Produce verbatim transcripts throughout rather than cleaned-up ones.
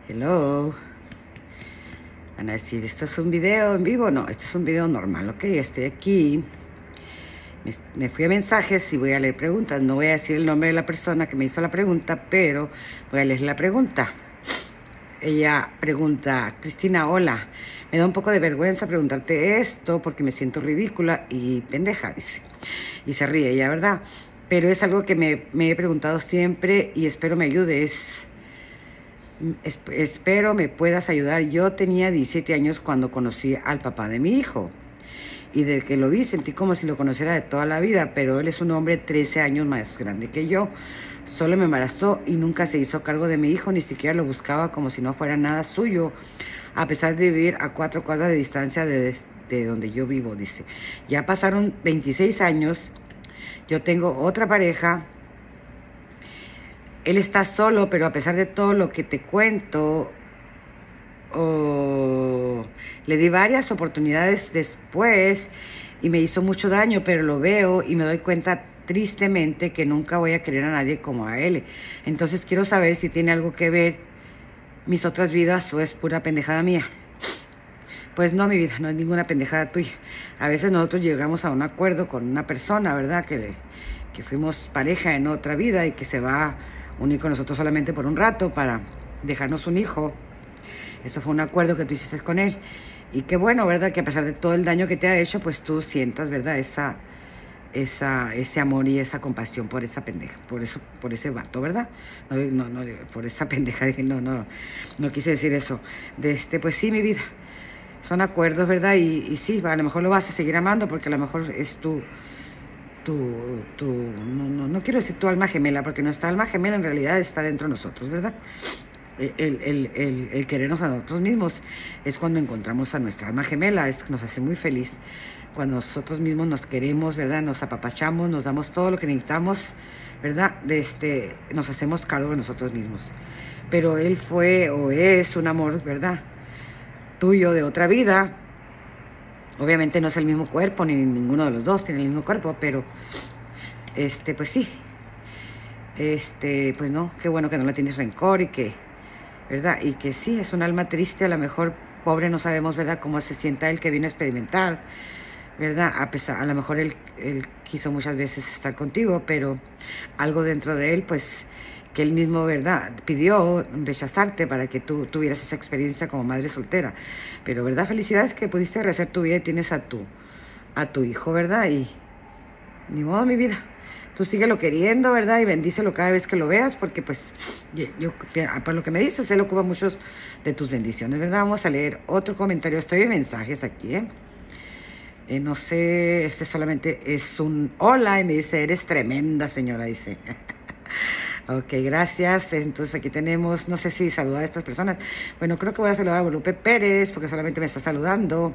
Hello. Van a decir, ¿esto es un video en vivo? No, esto es un video normal, ok. Estoy aquí. Me, me fui a mensajes y voy a leer preguntas. No voy a decir el nombre de la persona que me hizo la pregunta, pero voy a leer la pregunta. Ella pregunta, Cristina, hola. Me da un poco de vergüenza preguntarte esto porque me siento ridícula y pendeja, dice. Y se ríe ella, ¿verdad? Pero es algo que me, me he preguntado siempre y espero me ayudes. Es, espero me puedas ayudar. Yo tenía diecisiete años cuando conocí al papá de mi hijo. Y desde que lo vi sentí como si lo conociera de toda la vida, pero él es un hombre trece años más grande que yo. Solo me embarazó y nunca se hizo cargo de mi hijo, ni siquiera lo buscaba como si no fuera nada suyo, a pesar de vivir a cuatro cuadras de distancia de, de donde yo vivo, dice. Ya pasaron veintiséis años, yo tengo otra pareja. Él está solo, pero a pesar de todo lo que te cuento, oh, le di varias oportunidades después y me hizo mucho daño, pero lo veo y me doy cuenta tristemente que nunca voy a querer a nadie como a él. Entonces quiero saber si tiene algo que ver mis otras vidas o es pura pendejada mía. Pues no, mi vida, no es ninguna pendejada tuya. A veces nosotros llegamos a un acuerdo con una persona, ¿verdad? Que, que fuimos pareja en otra vida y que se va a unir con nosotros solamente por un rato para dejarnos un hijo. Eso fue un acuerdo que tú hiciste con él. Y qué bueno, ¿verdad? Que a pesar de todo el daño que te ha hecho, pues tú sientas, ¿verdad? Esa, esa, ese amor y esa compasión por esa pendeja, por eso, por ese vato, ¿verdad? No, no, no, por esa pendeja, dije, no, no, no quise decir eso. De este, pues sí, mi vida. Son acuerdos, ¿verdad? Y, y sí, a lo mejor lo vas a seguir amando porque a lo mejor es tu, tu, tu no, no, no quiero decir tu alma gemela, porque nuestra alma gemela en realidad está dentro de nosotros, ¿verdad? El, el, el, el querernos a nosotros mismos es cuando encontramos a nuestra alma gemela, es que nos hace muy feliz. Cuando nosotros mismos nos queremos, ¿verdad? Nos apapachamos, nos damos todo lo que necesitamos, ¿verdad? De este, nos hacemos cargo de nosotros mismos. Pero él fue o es un amor, ¿verdad? Tuyo de otra vida. Obviamente no es el mismo cuerpo, ni ninguno de los dos tiene el mismo cuerpo, pero este, pues sí. Este, pues no, qué bueno que no le tienes rencor y que, ¿verdad? Y que sí, es un alma triste, a lo mejor pobre, no sabemos, ¿verdad? Cómo se sienta él que vino a experimentar, ¿verdad? A pesar, a lo mejor él, él quiso muchas veces estar contigo, pero algo dentro de él, pues, que él mismo, ¿verdad? Pidió rechazarte para que tú tuvieras esa experiencia como madre soltera. Pero, ¿verdad? Felicidades que pudiste rehacer tu vida y tienes a tu, a tu hijo, ¿verdad? Y ni modo, mi vida. Tú síguelo queriendo, ¿verdad? Y bendícelo cada vez que lo veas, porque pues, yo, yo por lo que me dices, él ocupa muchos de tus bendiciones, ¿verdad? Vamos a leer otro comentario. Estoy en mensajes aquí, ¿eh? eh no sé, este solamente es un hola y me dice, eres tremenda, señora, dice. Ok, gracias. Entonces aquí tenemos, no sé si saludar a estas personas. Bueno, creo que voy a saludar a Lupe Pérez, porque solamente me está saludando.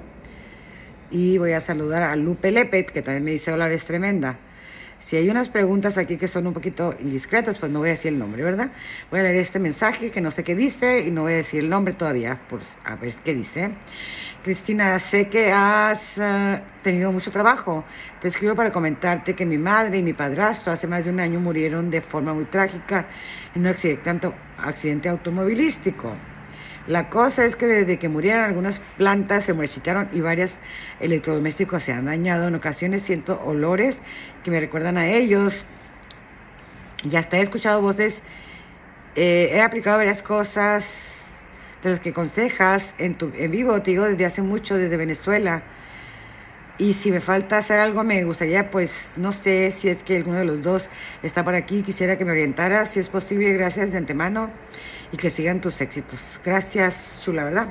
Y voy a saludar a Lupe Lepet, que también me dice, hola, eres tremenda. Si hay unas preguntas aquí que son un poquito indiscretas, pues no voy a decir el nombre, ¿verdad? Voy a leer este mensaje que no sé qué dice y no voy a decir el nombre todavía, por a ver qué dice. Cristina, sé que has uh, tenido mucho trabajo. Te escribo para comentarte que mi madre y mi padrastro hace más de un año murieron de forma muy trágica en un accidente, accidente automovilístico. La cosa es que desde que murieron algunas plantas se marchitaron y varios electrodomésticos se han dañado. En ocasiones siento olores que me recuerdan a ellos. Ya hasta he escuchado voces. Eh, he aplicado varias cosas de las que aconsejas en, tu, en vivo. Te digo desde hace mucho, desde Venezuela. Y si me falta hacer algo, me gustaría, pues, no sé si es que alguno de los dos está por aquí. Quisiera que me orientara, si es posible. Gracias de antemano y que sigan tus éxitos. Gracias, chula, ¿verdad?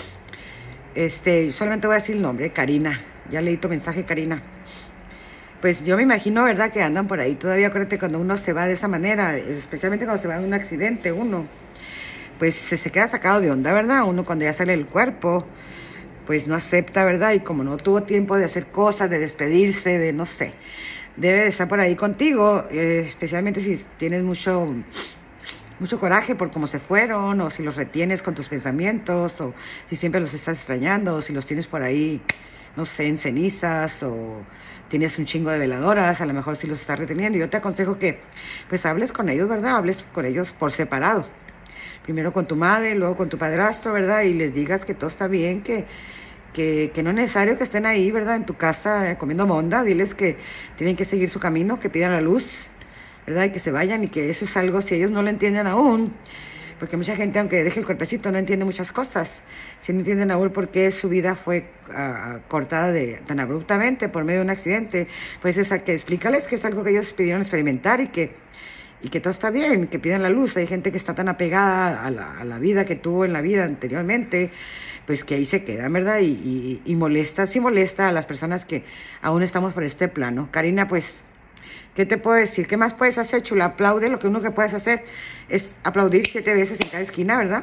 Este, solamente voy a decir el nombre, Karina. Ya leí tu mensaje, Karina. Pues yo me imagino, ¿verdad?, que andan por ahí. Todavía acuérdate cuando uno se va de esa manera, especialmente cuando se va de un accidente, uno, pues se, se queda sacado de onda, ¿verdad? Uno cuando ya sale del cuerpo, pues no acepta, ¿verdad? Y como no tuvo tiempo de hacer cosas, de despedirse, de no sé, debe de estar por ahí contigo, eh, especialmente si tienes mucho, mucho coraje por cómo se fueron, o si los retienes con tus pensamientos, o si siempre los estás extrañando, o si los tienes por ahí, no sé, en cenizas, o tienes un chingo de veladoras, a lo mejor si los estás reteniendo. Yo te aconsejo que, pues, hables con ellos, ¿verdad? Hables con ellos por separado. Primero con tu madre, luego con tu padrastro, ¿verdad? Y les digas que todo está bien, que, que, que no es necesario que estén ahí, ¿verdad? En tu casa eh, comiendo monda. Diles que tienen que seguir su camino, que pidan la luz, ¿verdad? Y que se vayan y que eso es algo, si ellos no lo entienden aún, porque mucha gente, aunque deje el cuerpecito, no entiende muchas cosas. Si no entienden aún por qué su vida fue uh, cortada de, tan abruptamente por medio de un accidente, pues es a que explícales que es algo que ellos pidieron experimentar y que, y que todo está bien, que pidan la luz. Hay gente que está tan apegada a la, a la vida que tuvo en la vida anteriormente, pues que ahí se quedan, ¿verdad? Y, y, y molesta, sí molesta a las personas que aún estamos por este plano. Karina, pues, ¿qué te puedo decir? ¿Qué más puedes hacer, chula? Aplaude. Lo que uno que puedes hacer es aplaudir siete veces en cada esquina, ¿verdad?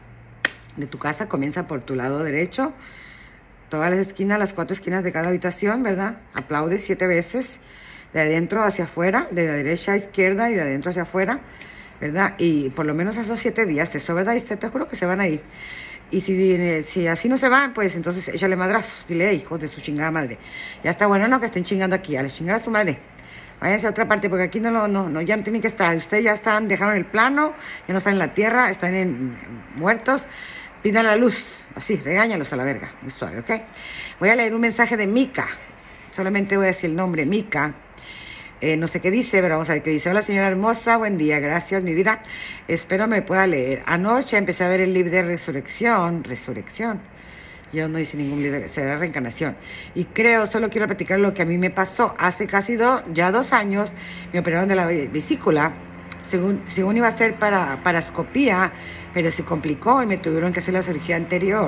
De tu casa. Comienza por tu lado derecho. Todas las esquinas, las cuatro esquinas de cada habitación, ¿verdad? Aplaude siete veces. De adentro hacia afuera, de la derecha a izquierda y de adentro hacia afuera, ¿verdad? Y por lo menos esos siete días, eso, ¿verdad? Y te, te juro que se van a ir. Y si, si así no se van, pues entonces échale madrazos. Dile, hey, hijos de su chingada madre. Ya está bueno, no, que estén chingando aquí. A les chingar a su madre. Váyanse a otra parte, porque aquí no, no, no, no, ya no tienen que estar. Ustedes ya están, dejaron el plano, ya no están en la tierra, están en, en muertos. Pidan la luz, así, regáñalos a la verga, muy suave, ¿ok? Voy a leer un mensaje de Mica. Solamente voy a decir el nombre, Mica. Eh, no sé qué dice, pero vamos a ver qué dice. Hola, señora hermosa, buen día, gracias, mi vida. Espero me pueda leer. Anoche empecé a ver el libro de Resurrección, Resurrección. Yo no hice ningún libro, será reencarnación. Y creo, solo quiero platicar lo que a mí me pasó. Hace casi dos, ya dos años, me operaron de la vesícula. Según, según iba a ser para parascopía, pero se complicó y me tuvieron que hacer la cirugía anterior.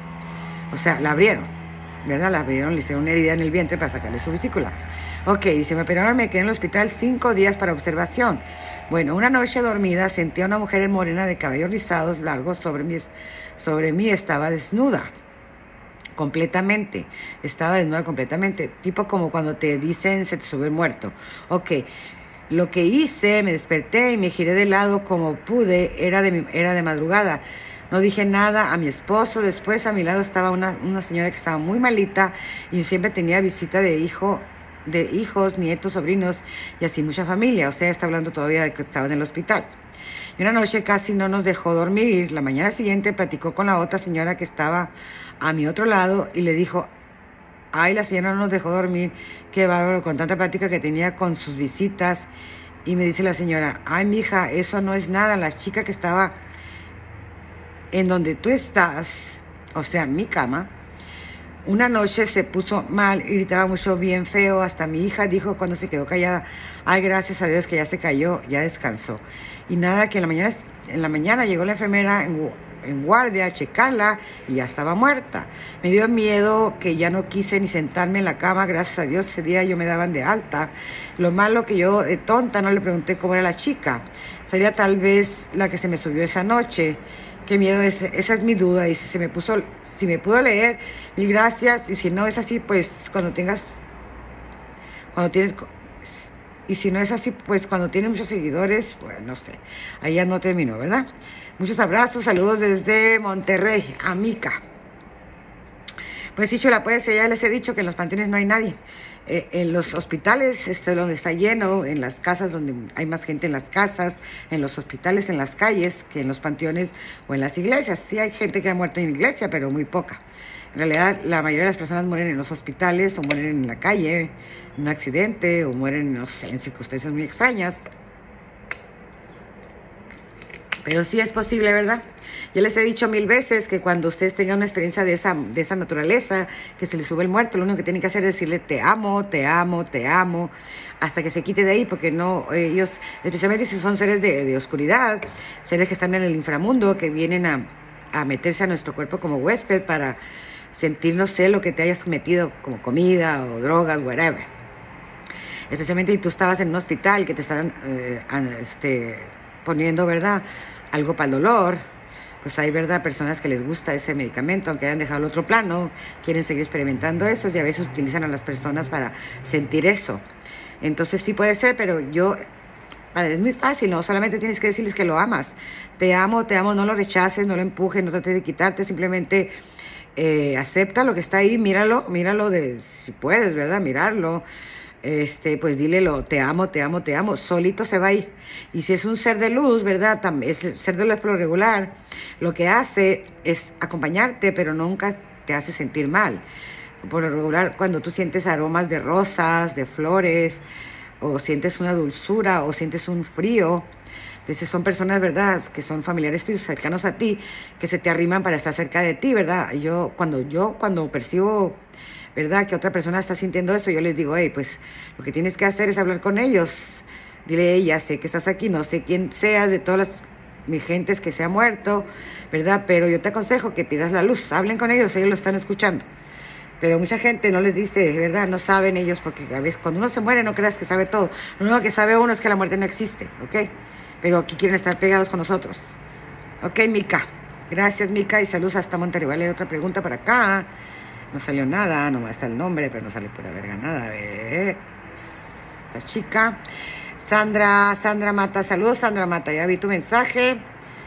O sea, la abrieron, ¿verdad? La abrieron, le hicieron una herida en el vientre para sacarle su vesícula. Ok, dice, me operaron, me quedé en el hospital cinco días para observación. Bueno, una noche dormida sentí a una mujer morena de cabellos rizados largos sobre mí, sobre mí estaba desnuda. Completamente, estaba desnuda completamente, tipo como cuando te dicen se te sube el muerto. Ok, lo que hice, me desperté y me giré de lado como pude, era de, era de madrugada. No dije nada a mi esposo. Después a mi lado estaba una, una señora que estaba muy malita y siempre tenía visita de hijo, de hijos, nietos, sobrinos y así mucha familia. O sea, está hablando todavía de que estaba en el hospital. Y una noche casi no nos dejó dormir. La mañana siguiente platicó con la otra señora que estaba a mi otro lado y le dijo, ay, la señora no nos dejó dormir, qué bárbaro, con tanta plática que tenía con sus visitas. Y me dice la señora, ay, mija, eso no es nada, la chica que estaba en donde tú estás, o sea, mi cama, una noche se puso mal y gritaba mucho, bien feo. Hasta mi hija dijo cuando se quedó callada, ay, gracias a Dios que ya se cayó, ya descansó. Y nada, que en la mañana, en la mañana llegó la enfermera en, en guardia a checarla y ya estaba muerta. Me dio miedo que ya no quise ni sentarme en la cama. Gracias a Dios ese día yo me daban de alta. Lo malo que yo, de tonta, no le pregunté cómo era la chica. Sería tal vez la que se me subió esa noche. Qué miedo, es, esa es mi duda. Y si se me puso, si me pudo leer, mil gracias. Y si no es así, pues cuando tengas, cuando tienes, y si no es así, pues cuando tienes muchos seguidores, pues no sé. Ahí ya no terminó, ¿verdad? Muchos abrazos, saludos desde Monterrey, Amica. Pues sí, chula, pues ya les he dicho que en los panteones no hay nadie. Eh, en los hospitales, este, donde está lleno, en las casas donde hay más gente en las casas, en los hospitales, en las calles, que en los panteones o en las iglesias. Sí hay gente que ha muerto en iglesia, pero muy poca. En realidad, la mayoría de las personas mueren en los hospitales o mueren en la calle, en un accidente, o mueren, no sé, en circunstancias muy extrañas. Pero sí es posible, ¿verdad? Yo les he dicho mil veces que cuando ustedes tengan una experiencia de esa, de esa naturaleza, que se les sube el muerto, lo único que tienen que hacer es decirle te amo, te amo, te amo, hasta que se quite de ahí, porque no, ellos, especialmente si son seres de, de oscuridad, seres que están en el inframundo, que vienen a, a meterse a nuestro cuerpo como huésped para sentir, no sé, lo que te hayas metido como comida o drogas, whatever. Especialmente si tú estabas en un hospital que te estaban eh, este, poniendo, ¿verdad?, algo para el dolor, pues hay, ¿verdad?, personas que les gusta ese medicamento, aunque hayan dejado el otro plano, quieren seguir experimentando eso y a veces utilizan a las personas para sentir eso. Entonces sí puede ser, pero yo, es muy fácil, ¿no? Solamente tienes que decirles que lo amas. Te amo, te amo, no lo rechaces, no lo empujes, no trates de quitarte, simplemente eh, acepta lo que está ahí, míralo, míralo de, si puedes, ¿verdad?, mirarlo. este, pues dile lo, te amo, te amo, te amo, solito se va a ir. Y si es un ser de luz, ¿verdad? También, es el ser de luz por lo regular, lo que hace es acompañarte, pero nunca te hace sentir mal. Por lo regular, cuando tú sientes aromas de rosas, de flores, o sientes una dulzura, o sientes un frío, entonces son personas, ¿verdad?, que son familiares tuyos, cercanos a ti, que se te arriman para estar cerca de ti, ¿verdad? Yo, cuando yo, cuando percibo, ¿verdad?, que otra persona está sintiendo esto, yo les digo, hey, pues lo que tienes que hacer es hablar con ellos. Dile, hey, ya sé que estás aquí, no sé quién seas, de todas las mis gentes que se ha muerto, ¿verdad? Pero yo te aconsejo que pidas la luz, hablen con ellos, ellos lo están escuchando. Pero mucha gente no les dice, ¿verdad? No saben ellos, porque a veces cuando uno se muere no creas que sabe todo. Lo único que sabe uno es que la muerte no existe, ¿ok? Pero aquí quieren estar pegados con nosotros. Ok, Mica. Gracias, Mica, y saludos hasta Monterrey. Vale, otra pregunta para acá. No salió nada, nomás está el nombre, pero no sale pura verga nada. A ver. Esta chica. Sandra, Sandra Mata. Saludos, Sandra Mata. Ya vi tu mensaje.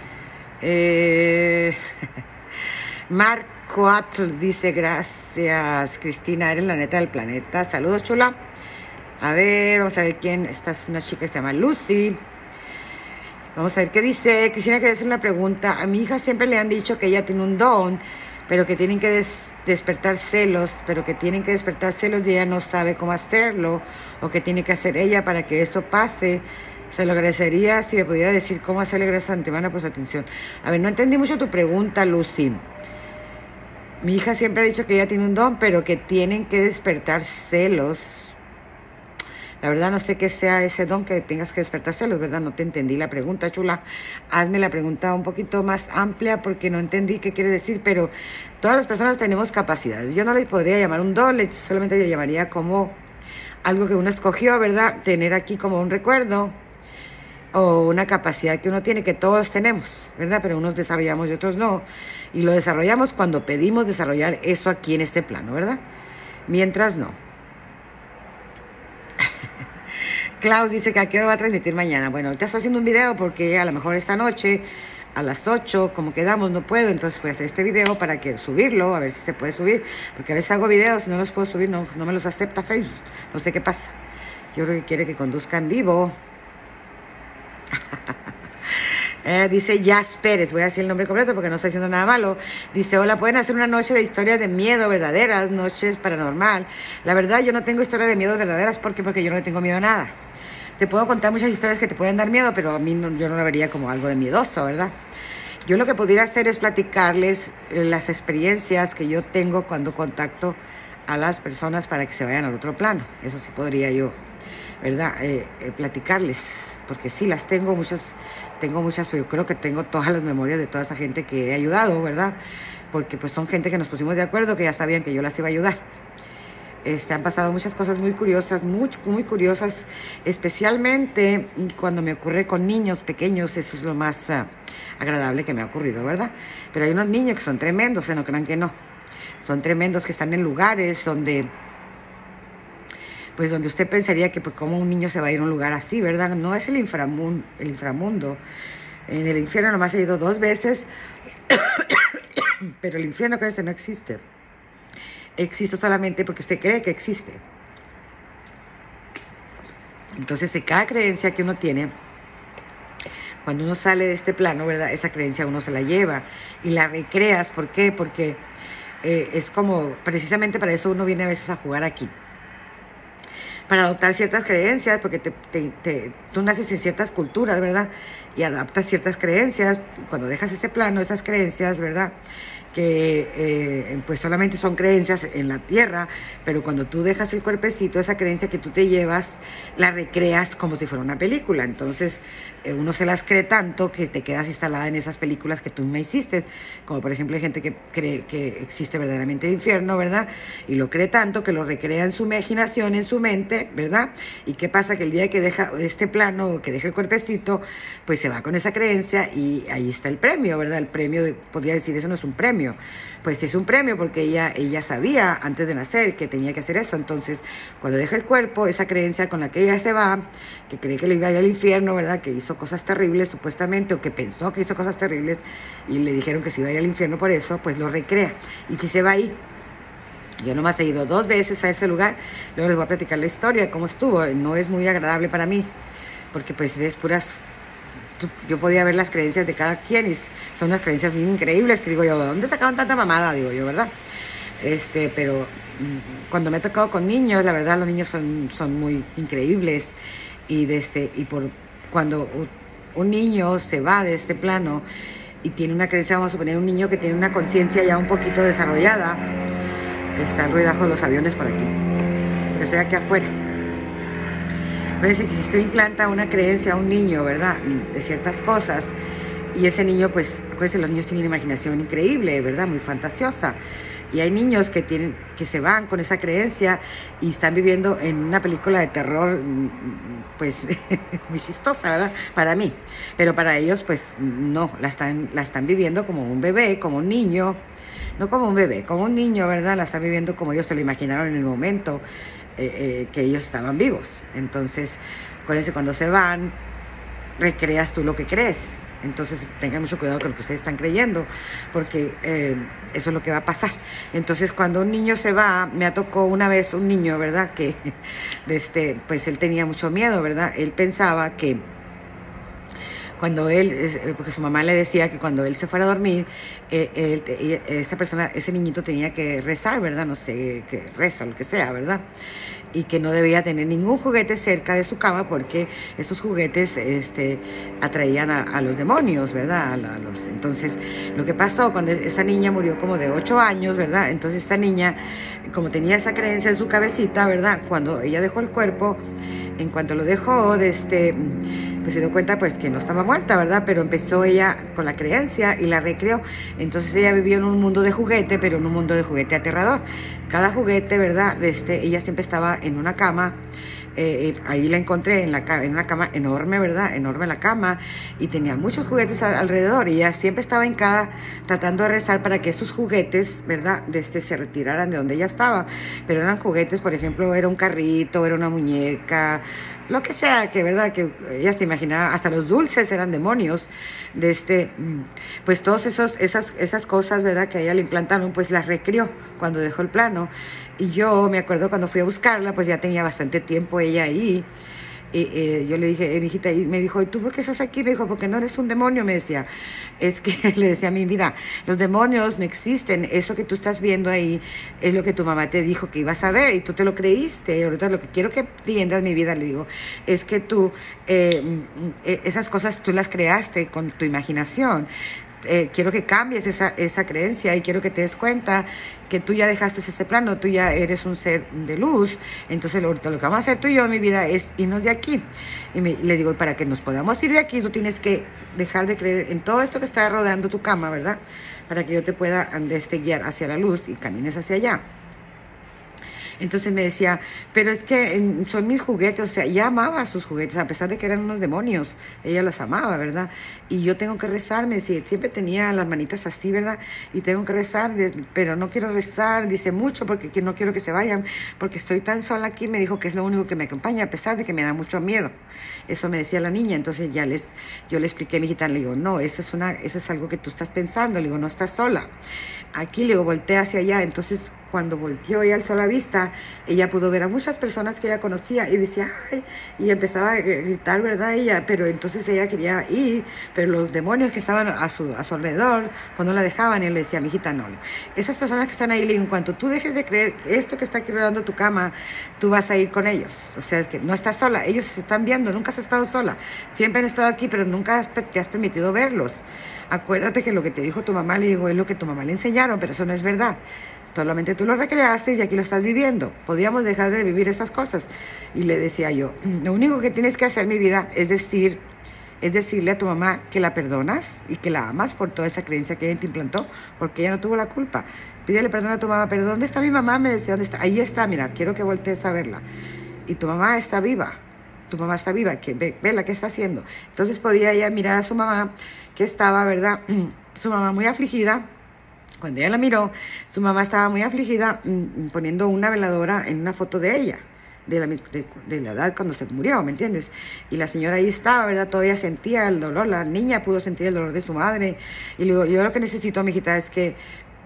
Eh... Marco Atl dice, gracias, Cristina, eres la neta del planeta. Saludos, chula. A ver, vamos a ver quién. Esta es una chica que se llama Lucy. Vamos a ver qué dice. Quisiera que hacer una pregunta. A mi hija siempre le han dicho que ella tiene un don, pero que tienen que des despertar celos, pero que tienen que despertar celos y ella no sabe cómo hacerlo, o qué tiene que hacer ella para que eso pase. Se lo agradecería si me pudiera decir cómo hacerle. Gracias antemano por su atención. A ver, no entendí mucho tu pregunta, Lucy. Mi hija siempre ha dicho que ella tiene un don, pero que tienen que despertar celos. La verdad no sé qué sea ese don que tengas que despertar celos, ¿verdad? No te entendí la pregunta, chula. Hazme la pregunta un poquito más amplia porque no entendí qué quiere decir, pero todas las personas tenemos capacidades. Yo no le podría llamar un don, solamente le llamaría como algo que uno escogió, ¿verdad? Tener aquí como un recuerdo o una capacidad que uno tiene, que todos tenemos, ¿verdad? Pero unos desarrollamos y otros no. Y lo desarrollamos cuando pedimos desarrollar eso aquí en este plano, ¿verdad? Mientras no. Klaus dice que a qué hora va a transmitir mañana. Bueno, ahorita estoy haciendo un video porque a lo mejor esta noche a las ocho, como quedamos, no puedo. Entonces voy a hacer este video para que subirlo, a ver si se puede subir. Porque a veces hago videos y no los puedo subir, no, no me los acepta Facebook. No sé qué pasa. Yo creo que quiere que conduzca en vivo. Eh, dice Jazz Pérez, voy a decir el nombre completo porque no estoy haciendo nada malo. Dice, hola, ¿pueden hacer una noche de historias de miedo verdaderas, noches paranormal? La verdad, yo no tengo historias de miedo verdaderas porque, porque yo no le tengo miedo a nada. Te puedo contar muchas historias que te pueden dar miedo, pero a mí no, yo no lo vería como algo de miedoso, ¿verdad? Yo lo que pudiera hacer es platicarles las experiencias que yo tengo cuando contacto a las personas para que se vayan al otro plano. Eso sí podría yo, ¿verdad? Eh, eh, platicarles, porque sí las tengo muchas, tengo muchas, pero yo creo que tengo todas las memorias de toda esa gente que he ayudado, ¿verdad? Porque pues son gente que nos pusimos de acuerdo, que ya sabían que yo las iba a ayudar. Este, han pasado muchas cosas muy curiosas, muy, muy curiosas, especialmente cuando me ocurre con niños pequeños. Eso es lo más uh, agradable que me ha ocurrido, ¿verdad? Pero hay unos niños que son tremendos, ¿eh? No crean que no. Son tremendos, que están en lugares donde, pues donde usted pensaría que pues cómo un niño se va a ir a un lugar así, ¿verdad? No es el inframundo, el inframundo. En el infierno nomás he ido dos veces, pero el infierno que ese no existe. Existe solamente porque usted cree que existe. Entonces, de cada creencia que uno tiene, cuando uno sale de este plano, ¿verdad? Esa creencia uno se la lleva y la recreas. ¿Por qué? Porque eh, es como, precisamente para eso uno viene a veces a jugar aquí. Para adoptar ciertas creencias, porque te, te, te, tú naces en ciertas culturas, ¿verdad? Y adaptas ciertas creencias. Cuando dejas ese plano, esas creencias, ¿verdad? Que eh, pues solamente son creencias en la tierra, pero cuando tú dejas el cuerpecito, esa creencia que tú te llevas, la recreas como si fuera una película. Entonces eh, uno se las cree tanto que te quedas instalada en esas películas que tú me hiciste, como por ejemplo hay gente que cree que existe verdaderamente el infierno, ¿verdad? Y lo cree tanto que lo recrea en su imaginación, en su mente, ¿verdad? Y qué pasa, que el día que deja este plano, que deja el cuerpecito, pues se va con esa creencia y ahí está el premio, ¿verdad? El premio, de, podría decir, eso no es un premio, pues es un premio porque ella, ella sabía antes de nacer que tenía que hacer eso. Entonces cuando deja el cuerpo, esa creencia con la que ella se va, que cree que le iba a ir al infierno, ¿verdad? Que hizo cosas terribles supuestamente, o que pensó que hizo cosas terribles y le dijeron que se iba a ir al infierno por eso, pues lo recrea. Y si se va ahí, Yo nomás he ido dos veces a ese lugar, luego les voy a platicar la historia de cómo estuvo. No es muy agradable para mí, porque pues ves puras... Yo podía ver las creencias de cada quien y son unas creencias increíbles que digo yo, ¿de dónde sacaban tanta mamada? Digo yo, ¿verdad? Este, pero cuando me he tocado con niños, la verdad los niños son, son muy increíbles y, de este, y por, cuando un niño se va de este plano y tiene una creencia, vamos a suponer un niño que tiene una conciencia ya un poquito desarrollada, está el ruidajo de los aviones por aquí, yo estoy aquí afuera. Parece que si usted implanta una creencia a un niño, ¿verdad?, de ciertas cosas, y ese niño, pues, acuérdense, los niños tienen una imaginación increíble, ¿verdad?, muy fantasiosa. Y hay niños que tienen, que se van con esa creencia y están viviendo en una película de terror, pues, muy chistosa, ¿verdad?, para mí. Pero para ellos, pues, no, la están, la están viviendo como un bebé, como un niño, no como un bebé, como un niño, ¿verdad?, la están viviendo como ellos se lo imaginaron en el momento eh, eh, que ellos estaban vivos. Entonces, acuérdense, cuando se van, recreas tú lo que crees. Entonces tengan mucho cuidado con lo que ustedes están creyendo, porque eh, eso es lo que va a pasar. Entonces cuando un niño se va, me tocó una vez un niño, ¿verdad?, que este, pues él tenía mucho miedo, ¿verdad? Él pensaba que cuando él, porque su mamá le decía que cuando él se fuera a dormir, eh, él, esa persona, ese niñito tenía que rezar, ¿verdad? No sé, que reza, lo que sea, ¿verdad? Y que no debía tener ningún juguete cerca de su cama porque esos juguetes este, atraían a, a los demonios, ¿verdad? A, la, a los, entonces, lo que pasó cuando esa niña murió como de ocho años, ¿verdad? Entonces esta niña, como tenía esa creencia en su cabecita, ¿verdad?, cuando ella dejó el cuerpo, en cuanto lo dejó, de este, pues se dio cuenta pues que no estaba muerta, ¿verdad? Pero empezó ella con la creencia y la recreó. Entonces ella vivió en un mundo de juguete, pero en un mundo de juguete aterrador. Cada juguete, ¿verdad?, de este, ella siempre estaba en una cama. Eh, eh, ahí la encontré en, la, en una cama enorme, ¿verdad? Enorme la cama, y tenía muchos juguetes a, alrededor, y ella siempre estaba hincada tratando de rezar para que esos juguetes, ¿verdad?, de este, se retiraran de donde ella estaba. Pero eran juguetes, por ejemplo, era un carrito, era una muñeca, lo que sea, que verdad, que ella se imaginaba, hasta los dulces eran demonios, de este, pues todas esas, esas, esas cosas, ¿verdad?, que a ella le implantaron, pues las recrió cuando dejó el plano. Y yo me acuerdo cuando fui a buscarla, pues ya tenía bastante tiempo ella ahí. Y, eh, yo le dije, eh, mi hijita, y me dijo, ¿y tú por qué estás aquí? Me dijo, porque no eres un demonio, me decía. Es que le decía a mi vida, los demonios no existen, eso que tú estás viendo ahí es lo que tu mamá te dijo que ibas a ver y tú te lo creíste. Y ahorita lo que quiero que entiendas, mi vida, le digo, es que tú, eh, esas cosas tú las creaste con tu imaginación. Eh, quiero que cambies esa, esa creencia y quiero que te des cuenta que tú ya dejaste ese plano, tú ya eres un ser de luz. Entonces lo, lo que vamos a hacer tú y yo, mi vida, es irnos de aquí. Y me, le digo, para que nos podamos ir de aquí, tú tienes que dejar de creer en todo esto que está rodeando tu cama, ¿verdad? Para que yo te pueda este, guiar hacia la luz y camines hacia allá. Entonces me decía, pero es que son mis juguetes, o sea, ella amaba sus juguetes, a pesar de que eran unos demonios, ella los amaba, ¿verdad? Y yo tengo que rezar, me decía, siempre tenía las manitas así, ¿verdad? Y tengo que rezar, pero no quiero rezar, dice mucho, porque no quiero que se vayan, porque estoy tan sola aquí, me dijo que es lo único que me acompaña, a pesar de que me da mucho miedo. Eso me decía la niña. Entonces ya les, yo le expliqué a mi hijita, le digo, no, eso es, una, eso es algo que tú estás pensando, le digo, no estás sola. Aquí, le digo, voltea hacia allá. Entonces, cuando volteó y alzó la vista, ella pudo ver a muchas personas que ella conocía y decía, ay, y empezaba a gritar, ¿verdad? Ella, pero entonces ella quería ir, pero los demonios que estaban a su, a su alrededor, pues no la dejaban, y él le decía, mijita, no. Esas personas que están ahí, le digo, en cuanto tú dejes de creer esto que está aquí rodeando tu cama, tú vas a ir con ellos. O sea, es que no estás sola, ellos se están viendo, nunca has estado sola, siempre han estado aquí, pero nunca te has permitido verlos. Acuérdate que lo que te dijo tu mamá, le digo, es lo que tu mamá le enseñaron, pero eso no es verdad. Solamente tú lo recreaste y aquí lo estás viviendo. Podíamos dejar de vivir esas cosas. Y le decía yo, lo único que tienes que hacer, mi vida, es decir, es decirle a tu mamá que la perdonas y que la amas por toda esa creencia que ella te implantó, porque ella no tuvo la culpa. Pídele perdón a tu mamá, pero ¿dónde está mi mamá? Me decía, ¿dónde está? Ahí está, mira, quiero que voltees a verla. Y tu mamá está viva. Tu mamá está viva, que ve, ve la que está haciendo. Entonces podía ella mirar a su mamá, que estaba, ¿verdad? Su mamá muy afligida. Cuando ella la miró, su mamá estaba muy afligida, mmm, poniendo una veladora en una foto de ella, de la, de, de la edad cuando se murió, ¿me entiendes? Y la señora ahí estaba, ¿verdad? Todavía sentía el dolor, la niña pudo sentir el dolor de su madre. Y le digo, yo lo que necesito, mijita, es que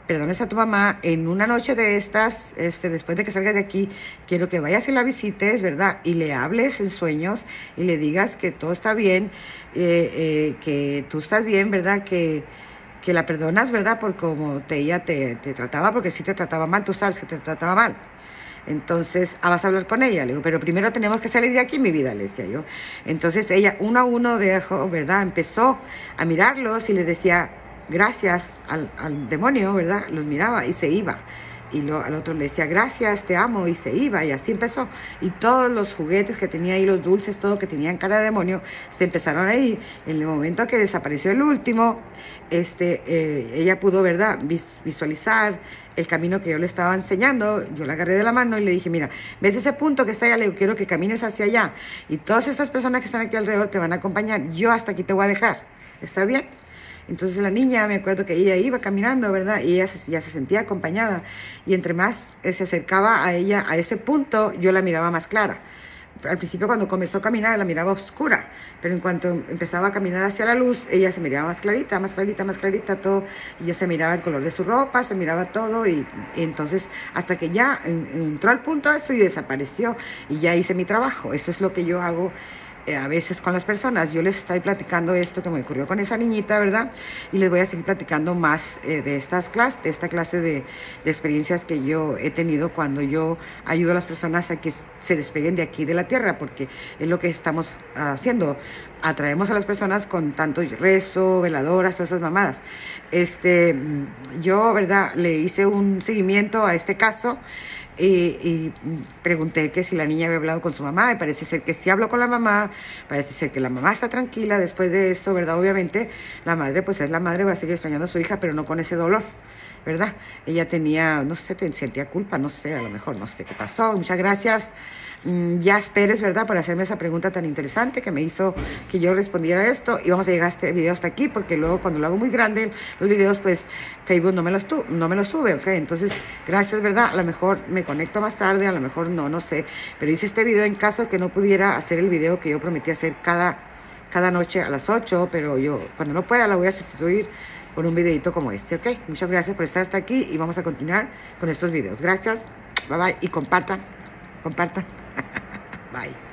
perdones a tu mamá en una noche de estas, este, después de que salgas de aquí, quiero que vayas y la visites, ¿verdad? Y le hables en sueños y le digas que todo está bien, eh, eh, que tú estás bien, ¿verdad? Que, que la perdonas, ¿verdad? Por cómo te, ella te, te trataba, porque sí te trataba mal, tú sabes que te trataba mal. Entonces, ah, vas a hablar con ella, le digo, pero primero tenemos que salir de aquí, mi vida, le decía yo. Entonces ella, uno a uno, dejó, ¿verdad? Empezó a mirarlos y les decía gracias al, al demonio, ¿verdad? Los miraba y se iba. Y lo, al otro le decía, gracias, te amo, y se iba, y así empezó. Y todos los juguetes que tenía ahí, los dulces, todo que tenían cara de demonio, se empezaron a ir. En el momento que desapareció el último, este, eh, ella pudo, ¿verdad?, vis visualizar el camino que yo le estaba enseñando. Yo la agarré de la mano y le dije, mira, ¿ves ese punto que está allá? Le digo, quiero que camines hacia allá. Y todas estas personas que están aquí alrededor te van a acompañar. Yo hasta aquí te voy a dejar. ¿Está bien? Entonces la niña, me acuerdo que ella iba caminando, ¿verdad? Y ella se, ya se sentía acompañada. Y entre más eh, se acercaba a ella, a ese punto, yo la miraba más clara. Al principio cuando comenzó a caminar la miraba oscura, pero en cuanto empezaba a caminar hacia la luz, ella se miraba más clarita, más clarita, más clarita, todo. Y ya se miraba el color de su ropa, se miraba todo. Y, y entonces hasta que ya en, entró al punto de eso y desapareció. Y ya hice mi trabajo. Eso es lo que yo hago Eh, a veces con las personas. Yo les estoy platicando esto que me ocurrió con esa niñita, ¿verdad? Y les voy a seguir platicando más eh, de estas clases, de esta clase de, de experiencias que yo he tenido cuando yo ayudo a las personas a que se despeguen de aquí de la tierra, porque es lo que estamos haciendo. Atraemos a las personas con tanto rezo, veladoras, todas esas mamadas. Este, yo, ¿verdad?, le hice un seguimiento a este caso. Y, y pregunté que si la niña había hablado con su mamá, y parece ser que sí habló con la mamá, parece ser que la mamá está tranquila después de esto, ¿verdad? Obviamente la madre, pues es la madre, va a seguir extrañando a su hija, pero no con ese dolor, ¿verdad? Ella tenía, no sé, sentía culpa, no sé, a lo mejor, no sé qué pasó. Muchas gracias, mm, Jazz Pérez, ¿verdad?, por hacerme esa pregunta tan interesante que me hizo que yo respondiera esto. Y vamos a llegar a este video hasta aquí, porque luego cuando lo hago muy grande, los videos, pues Facebook no me los, tu, no me los sube, ¿ok? Entonces, gracias, ¿verdad? A lo mejor me conecto más tarde, a lo mejor no, no sé. Pero hice este video en caso que no pudiera hacer el video que yo prometí hacer cada, cada noche a las ocho, pero yo, cuando no pueda, la voy a sustituir por un videito como este, ¿ok? Muchas gracias por estar hasta aquí y vamos a continuar con estos videos. Gracias, bye bye, y compartan, compartan. Bye.